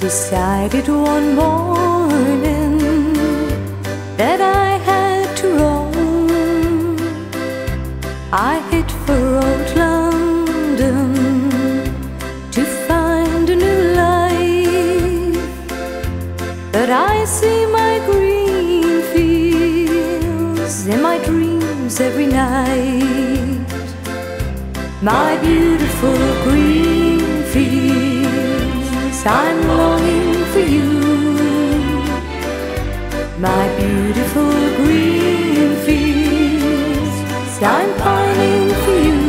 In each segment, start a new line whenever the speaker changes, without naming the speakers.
decided one morning that I had to roam. I hit for old London to find a new life, but I see my green fields in my dreams every night. My beautiful green fields, I'm longing for you. My beautiful green fields, I'm pining for you.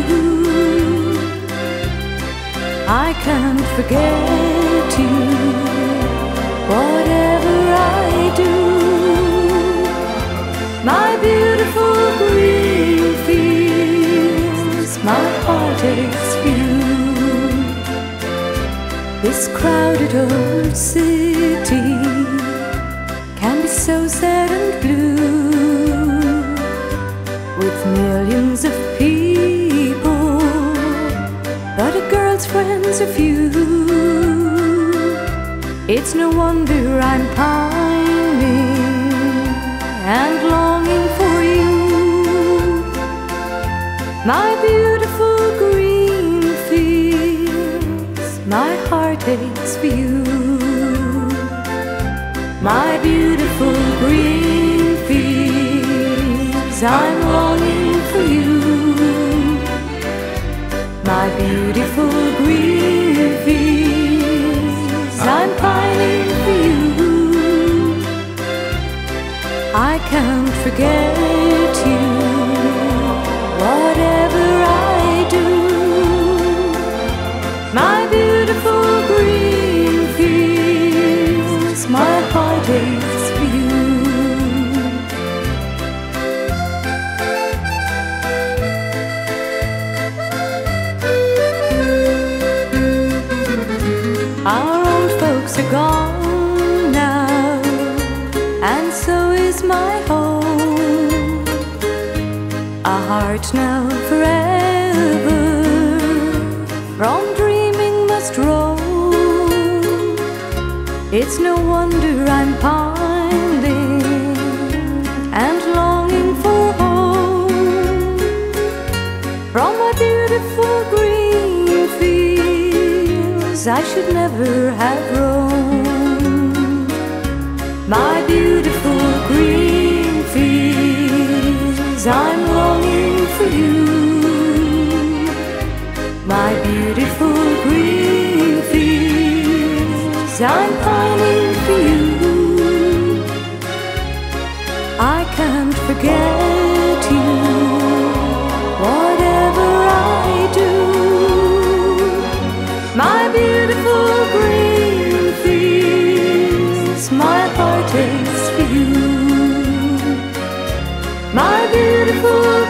I can't forget you, whatever I do. My beautiful green fields, my heart aches for you. This crowded old city can be so sad and blue, with millions of people, but a girl's friends are few. It's no wonder I'm pining and longing for you. My beautiful green fields, my heart aches for you. My beautiful green fields, I'm longing for you. My beautiful green fields, I'm pining for you. I can't forget you, whatever I do. My beautiful green fields, my heart aches for you. Our old folks are gone now, and so is my home. A heart now forever from dreaming must roam. It's no wonder I'm pining and longing for home. From my beautiful green fields I should never have roamed. My beautiful green fields, I'm longing for you. My beautiful green fields, I'm pining for you. I can't forget you, whatever I do. My beautiful green fields, my heart aches for you. My beautiful